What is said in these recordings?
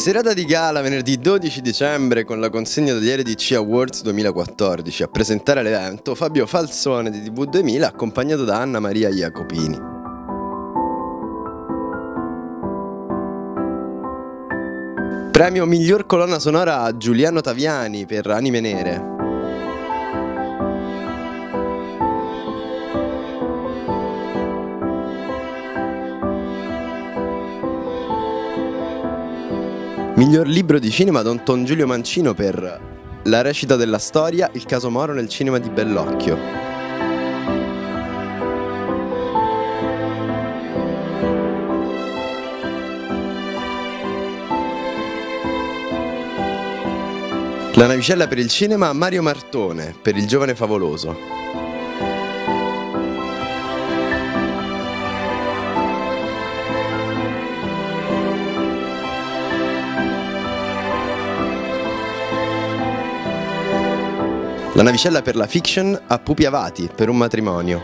Serata di gala venerdì 12 dicembre con la consegna degli RDC Awards 2014. A presentare l'evento Fabio Falzone di TV 2000 accompagnato da Anna Maria Jacopini. Premio miglior colonna sonora a Giuliano Taviani per Anime Nere. Miglior libro di cinema Don Giulio Mancino per La recita della storia, il caso Moro nel cinema di Bellocchio. La navicella per il cinema Mario Martone per Il giovane favoloso. La navicella per la fiction a Pupi Avati per Un matrimonio.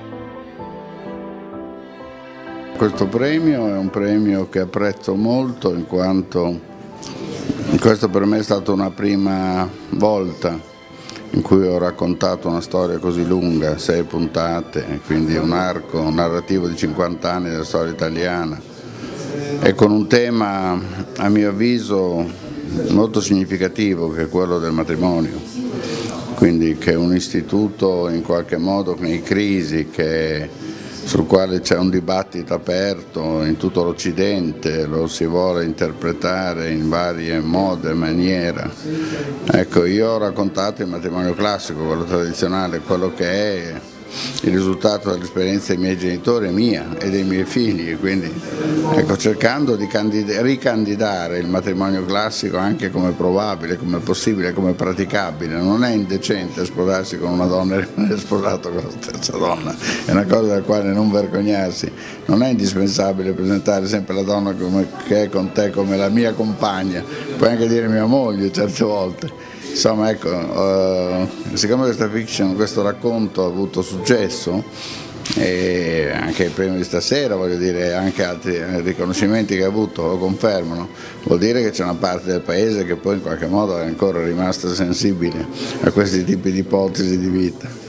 Questo premio è un premio che apprezzo molto in quanto questo per me è stata una prima volta in cui ho raccontato una storia così lunga, 6 puntate, quindi un arco narrativo di 50 anni della storia italiana e con un tema a mio avviso molto significativo che è quello del matrimonio. Quindi che è un istituto in qualche modo in crisi, sul quale c'è un dibattito aperto in tutto l'Occidente, lo si vuole interpretare in varie modi e maniere. Ecco, io ho raccontato il matrimonio classico, quello tradizionale, quello che è il risultato dell'esperienza dei miei genitori, mia e dei miei figli, quindi ecco, cercando di ricandidare il matrimonio classico anche come probabile, come possibile, come praticabile. Non è indecente sposarsi con una donna e rimanere sposato con la stessa donna, è una cosa della quale non vergognarsi. Non è indispensabile presentare sempre la donna che è con te come la mia compagna, puoi anche dire mia moglie certe volte. Insomma, ecco, siccome questa fiction, questo racconto ha avuto successo, e anche il premio di stasera, voglio dire, anche altri riconoscimenti che ha avuto lo confermano, vuol dire che c'è una parte del paese che poi in qualche modo è ancora rimasta sensibile a questi tipi di ipotesi di vita.